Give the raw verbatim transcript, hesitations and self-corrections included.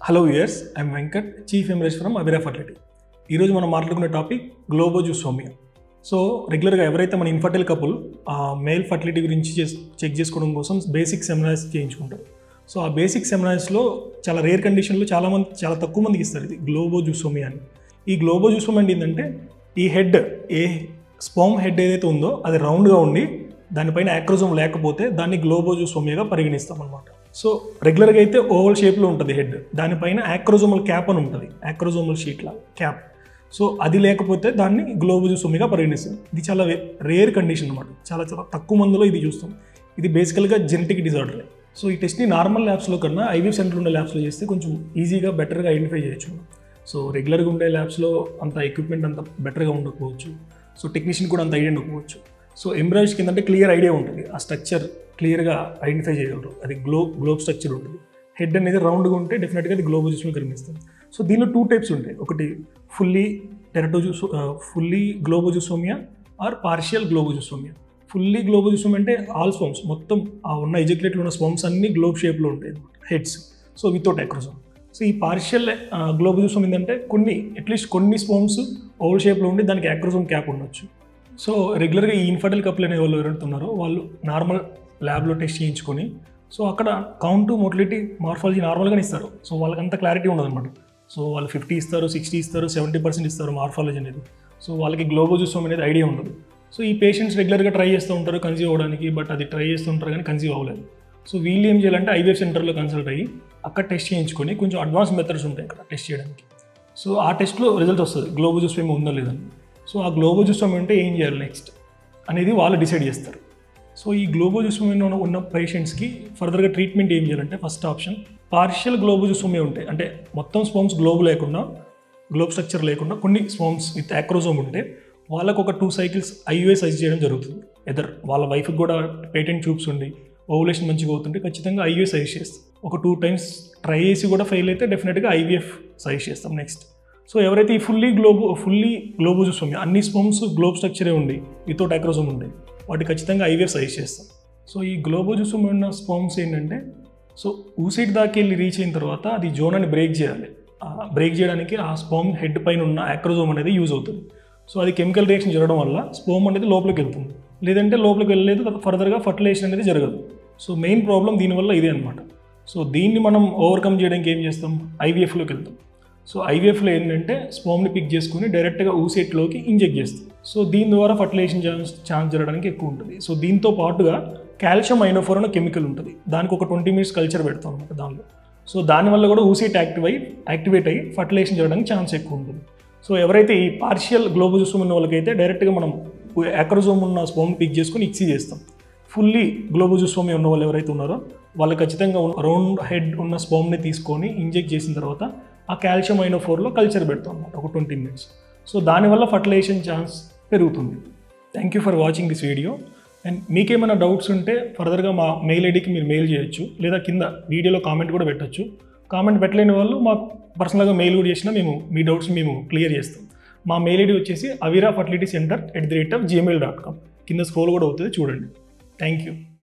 Hello viewers, I'm Venkat, chief ఎమరేజ్ from Avira fertility. ఈరోజు మనం మాట్లాడుకునే టాపిక్ గ్లోబోజుసోమియా. సో రెగ్యులర్గా ఎవరైతే మన ఇన్ఫర్టైల్ కపుల్ మేల్ ఫర్టిలిటీ గురించి చెక్ చేసుకోవడం కోసం బేసిక్ సెమినార్స్ చేయించుకుంటారు. సో ఆ బేసిక్ సెమినార్స్లో చాలా రేర్ కండిషన్లో చాలామంది చాలా తక్కువ మందికి ఇస్తారు ఇది గ్లోబోజుసోమియా అని. ఈ గ్లోబోజుసోమియా అంటే ఏంటంటే ఈ హెడ్ ఏ స్పర్మ్ హెడ్ ఏదైతే ఉందో అది రౌండ్గా ఉండి దానిపైన యాక్రోజోమ్ లేకపోతే దాన్ని గ్లోబోజుసోమియాగా పరిగణిస్తాం అనమాట. సో రెగ్యులర్గా అయితే ఓవల్ షేప్లో ఉంటుంది హెడ్, దానిపైన యాక్రోజోమల్ క్యాప్ అని ఉంటుంది, యాక్రోజోమల్ షీట్లా క్యాప్. సో అది లేకపోతే దాన్ని గ్లోబోజుసోమియాగా పరిగణిస్తాం. ఇది చాలా రేర్ కండిషన్ అనమాట, చాలా చాలా తక్కువ మందిలో ఇది చూస్తాం. ఇది బేసికల్గా జెనెటిక్ డిజార్డర్. సో ఈ టెస్ట్ని నార్మల్ ల్యాబ్స్లో కన్నా ఐవీఎఫ్ సెంటర్ ఉండే ల్యాబ్స్లో చేస్తే కొంచెం ఈజీగా బెటర్గా ఐడెంటిఫై చేయొచ్చు. సో రెగ్యులర్గా ఉండే ల్యాబ్స్లో అంత ఎక్విప్మెంట్ అంత బెటర్గా ఉండకపోవచ్చు, సో టెక్నీషియన్ కూడా అంత ఐడియా ఉండకపోవచ్చు. సో ఎంబ్రాయిడ్స్ కింద అంటే క్లియర్ ఐడియా ఉంటుంది, ఆ స్ట్రక్చర్ క్లియర్గా ఐడెంటిఫై చేయగలరు. అది గ్లో గ్లోబ్ స్ట్రక్చర్ ఉంటుంది. హెడ్ అనేది రౌండ్గా ఉంటే డెఫినెట్గా అది గ్లోబోజుసోమియా కనిపిస్తుంది. సో దీనిలో టూ టైప్స్ ఉంటాయి, ఒకటి ఫుల్లీ టెరటోజుసో fully globozoospermia or partial globozoospermia. Fully globozoospermia అంటే ఆల్ స్పర్మ్స్, మొత్తం ఆ ఉన్న ఎజాక్యులేట్లో ఉన్న స్పర్మ్స్ అన్ని గ్లోబ్ షేప్లో ఉంటాయి heads, so without acrosome. So ఈ పార్షియల్ గ్లోబోజుసోమియా ఏంటంటే కొన్ని అట్లీస్ట్ కొన్ని స్పర్మ్స్ ఓవల్ షేప్లో ఉండి దానికి యాక్రోజోమ్ క్యాప్ ఉండొచ్చు. సో రెగ్యులర్గా ఈ ఇన్ఫర్టైల్ కపుల్ అనే వాళ్ళు ఎవరుతున్నారో వాళ్ళు నార్మల్ ల్యాబ్లో టెస్ట్ చేయించుకొని, సో అక్కడ కౌంట్ మోటిలిటీ మార్ఫాలజీ నార్మల్గానే ఇస్తారు. సో వాళ్ళకి అంత క్లారిటీ ఉండదు అనమాట. సో వాళ్ళు ఫిఫ్టీ ఇస్తారు, సిక్స్టీ ఇస్తారు, సెవెంటీ పర్సెంట్ ఇస్తారు మార్ఫాలజీ అనేది. సో వాళ్ళకి గ్లోబోజుసోమియా అనేది ఐడియా ఉండదు. సో ఈ పేషెంట్స్ రెగ్యులర్గా ట్రై చేస్తూ ఉంటారు కన్సీవ్ అవ్వడానికి, బట్ అది ట్రై చేస్తూ ఉంటారు కానీ కన్సీవ్ అవ్వలేదు. సో వీళ్ళు ఏం చేయాలంటే ఐవీఎఫ్ సెంటర్లో కన్సల్ట్ అయ్యి అక్కడ టెస్ట్ చేయించుకొని, కొంచెం అడ్వాన్స్ మెథడ్స్ ఉంటాయి అక్కడ టెస్ట్ చేయడానికి. సో ఆ టెస్ట్లో రిజల్ట్ వస్తుంది గ్లోబోజుసోమియా ఉందో లేదని. సో ఆ గ్లోబోజుసోమియా ఉంటే ఏం చేయాలి నెక్స్ట్ అనేది వాళ్ళు డిసైడ్ చేస్తారు. సో ఈ గ్లోబోజుసోమియా ఉన్న పేషెంట్స్కి ఫర్దర్గా ట్రీట్మెంట్ ఏం చేయాలంటే ఫస్ట్ ఆప్షన్ పార్షియల్ గ్లోబోజుసోమియా ఉంటాయి, అంటే మొత్తం స్పర్మ్స్ గ్లోబ్ లేకుండా, గ్లోబ్ స్ట్రక్చర్ లేకుండా కొన్ని స్పర్మ్స్ విత్ యాక్రోజోమ్ ఉంటే వాళ్ళకు ఒక టూ సైకిల్స్ ఐయుఐ సజెస్ట్ చేయడం జరుగుతుంది. ఎదర్ వాళ్ళ వైఫ్కి కూడా పేటెంట్ ట్యూబ్స్ ఉండి ఓవులేషన్ మంచిగా అవుతుంటే ఖచ్చితంగా ఐయుఐ సజెస్ట్ చేస్తాం. ఒక టూ టైమ్స్ ట్రై చేసి కూడా ఫెయిల్ అయితే డెఫినెట్గా ఐవీఎఫ్ సజెస్ట్ చేస్తాం నెక్స్ట్. సో ఎవరైతే ఈ ఫుల్లీ గ్లోబో ఫుల్లీ గ్లోబోజుసోమియా అన్ని స్పర్మ్స్ గ్లోబ్ స్ట్రక్చరే ఉండి వితౌట్ యాక్రోజోమ్ ఉండే వాటి ఖచ్చితంగా ఐవీఎఫ్ సజెస్ట్ చేస్తాం. సో ఈ గ్లోబోజుసోమియా ఉన్న స్పర్మ్స్ ఏంటంటే, సో ఊసైడ్ దాకా వెళ్ళి రీచ్ అయిన తర్వాత అది జోన్ అని బ్రేక్ చేయాలి. బ్రేక్ చేయడానికి ఆ స్పర్మ్ హెడ్ పైన ఉన్న యాక్రోజోమ్ అనేది యూజ్ అవుతుంది. సో అది కెమికల్ రియాక్షన్ జరగడం వల్ల స్పర్మ్ అనేది లోపలికి వెళ్తుంది, లేదంటే లోపలికి వెళ్ళలేదు, ఫర్దర్గా ఫర్టిలైజేషన్ అనేది జరగదు. సో మెయిన్ ప్రాబ్లం దీనివల్ల ఇదే అనమాట. సో దీన్ని మనం ఓవర్కమ్ చేయడానికి ఏం చేస్తాం, ఐవీఎఫ్లోకి వెళ్తాం. సో ఐవీఎఫ్లో ఏంటంటే స్పర్మ్ని పిక్ చేసుకుని డైరెక్ట్గా ఊసెట్లోకి ఇంజెక్ట్ చేస్తాం. సో దీని ద్వారా ఫర్టిలైజేషన్ ఛాన్స్ ఛాన్స్ జరగడానికి ఎక్కువ ఉంటుంది. సో దీంతో పాటుగా కాల్షియం ఐనోఫోర్ అనే కెమికల్ ఉంటుంది, దానికి ఒక ట్వంటీ మినిట్స్ కల్చర్ పెడతాం అనమాట దానిలో. సో దానివల్ల కూడా ఊసెట్ యాక్టివ్ అయ్యి యాక్టివేట్ అయ్యి ఫర్టిలైజేషన్ జరగడానికి ఛాన్స్ ఎక్కువ ఉంటుంది. సో ఎవరైతే ఈ పార్షియల్ గ్లోబోజుసోమియా ఉన్న వాళ్ళకైతే డైరెక్ట్గా మనం యాక్రోజోమ్ ఉన్న స్పర్మ్ని పిక్ చేసుకుని ఇక్సీ చేస్తాం. ఫుల్లీ గ్లోబోజుసోమియా ఉన్న వాళ్ళు ఎవరైతే ఉన్నారో వాళ్ళు ఖచ్చితంగా రౌండ్ హెడ్ ఉన్న స్పర్మ్ని తీసుకొని ఇంజెక్ట్ చేసిన తర్వాత ఆ కాల్షియం ఐనోఫోర్లో కల్చర్ పెడతాం అనమాట ఒక ట్వంటీ మినిట్స్. సో దానివల్ల ఫర్టిలైజేషన్ ఛాన్స్ పెరుగుతుంది. Thank you for watching this video. And మీకేమైనా డౌట్స్ ఉంటే ఫర్దర్గా మా మెయిల్ ఐడికి మీరు మెయిల్ చేయొచ్చు, లేదా కింద వీడియోలో కామెంట్ కూడా పెట్టచ్చు. కామెంట్ పెట్టలేని వాళ్ళు మాకు పర్సనల్గా మెయిల్ కూడా చేసినా మేము మీ డౌట్స్ మేము క్లియర్ చేస్తాం. మా మెయిల్ ఐడి వచ్చేసి Avira fertility centre at the rate of Gmail dot com. కింద స్క్రోల్ కూడా అవుతుంది, చూడండి. Thank you.